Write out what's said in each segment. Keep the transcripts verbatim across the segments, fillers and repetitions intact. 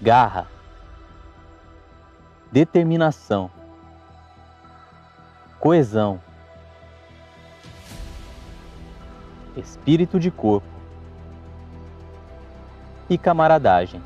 garra, determinação, coesão, espírito de corpo e camaradagem.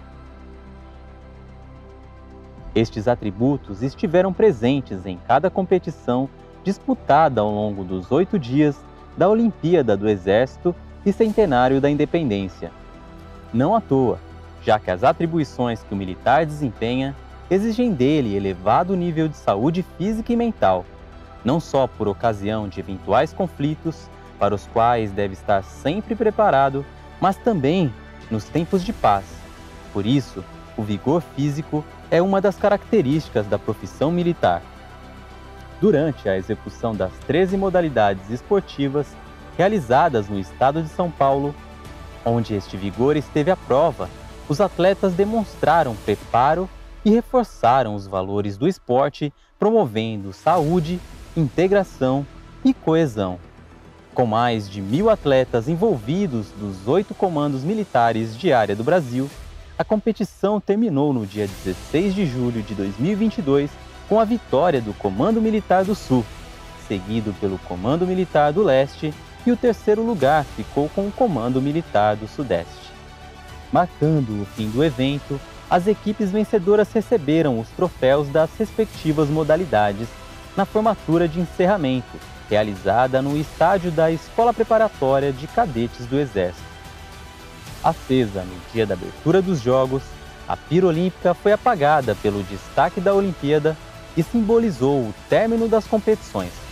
Estes atributos estiveram presentes em cada competição disputada ao longo dos oito dias da Olimpíada do Exército e Centenário da Independência. Não à toa, já que as atribuições que o militar desempenha exigem dele elevado nível de saúde física e mental, não só por ocasião de eventuais conflitos, para os quais deve estar sempre preparado, mas também nos tempos de paz. Por isso, o vigor físico é uma das características da profissão militar. Durante a execução das treze modalidades esportivas realizadas no estado de São Paulo, onde este vigor esteve à prova, os atletas demonstraram preparo e reforçaram os valores do esporte, promovendo saúde, integração e coesão. Com mais de mil atletas envolvidos dos oito comandos militares de área do Brasil, a competição terminou no dia dezesseis de julho de dois mil e vinte e dois com a vitória do Comando Militar do Sul, seguido pelo Comando Militar do Leste, e o terceiro lugar ficou com o Comando Militar do Sudeste. Marcando o fim do evento, as equipes vencedoras receberam os troféus das respectivas modalidades na formatura de encerramento, realizada no estádio da Escola Preparatória de Cadetes do Exército. Acesa no dia da abertura dos Jogos, a pira olímpica foi apagada pelo destaque da Olimpíada e simbolizou o término das competições.